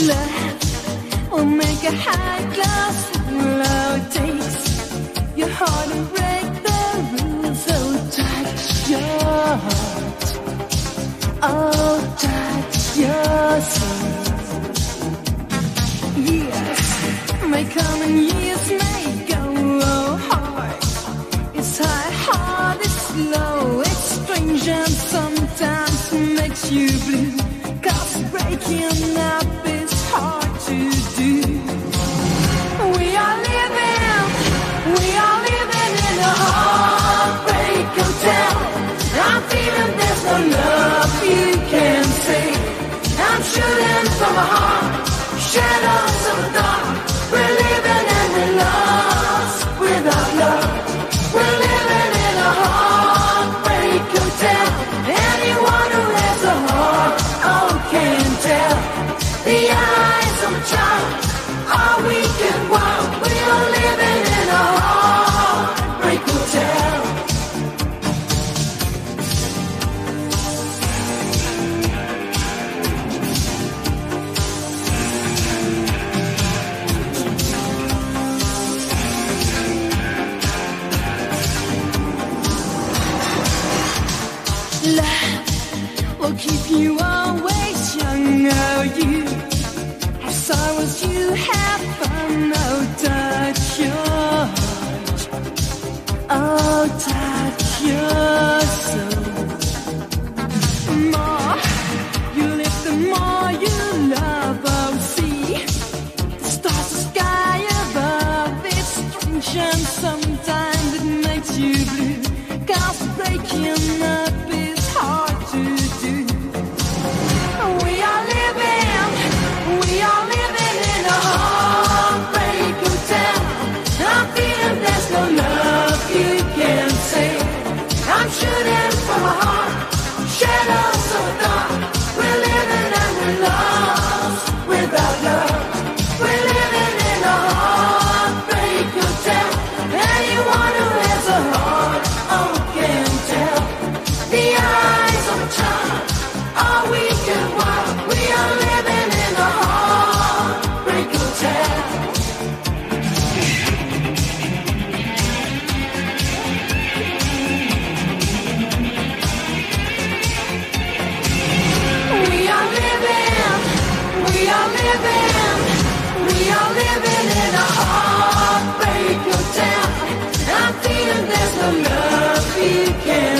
Love will make a high class low takes your heart and break the rules. So touch your heart, oh touch your soul. Yes, may come and years may go hard. It's high, hard, it's low, it's strange and sometimes makes you blue. 'Cause breaking up is hard to do. We are living in a heartbreak hotel. I'm feeling there's no love you can say. I'm shooting from a heart, shadows of the dark. We're living and we're lost without love. We're living in a heartbreak hotel. Anyone who has a heart, oh, can tell. The eyes of a child are weak and wild. We are living in a heartbreak hotel. Love will keep you always young, oh you have sorrows, you have fun, oh touch your heart, oh touch your soul. The more you live, the more you love, oh see the stars, the sky above. It's strange and sometimes it makes you blue. 'Cause breaking up is hard to do. We are living in a heartbreak hotel. I'm feeling there's no love you can say. I'm shooting from a heart, shadows of the dark. We're living and we're lost without love. We're living in a heartbreak hotel. Anyone who has a heart, oh, can tell. The eyes of a child are weak and wild. We are living in a heartbreak hotel. We are living in a heartbreak hotel. I'm feeling there's no love you can